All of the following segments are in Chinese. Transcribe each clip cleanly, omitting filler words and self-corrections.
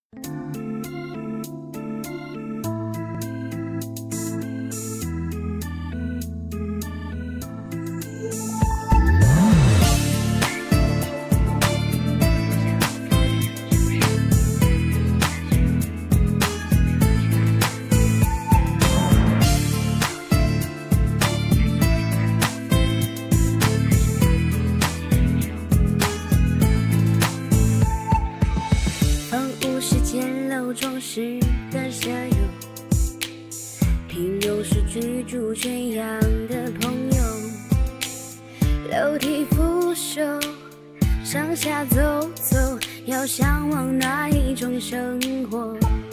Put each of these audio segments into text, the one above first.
装饰的舍友，平庸是居住圈养的朋友，楼梯扶手，上下走走，要向往哪一种生活？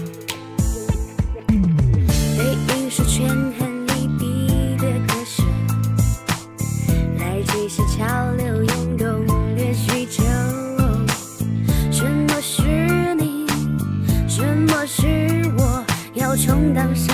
背影是权衡利弊的割舍，来解析潮流涌动的需求。什么是你？什么是我？要充当什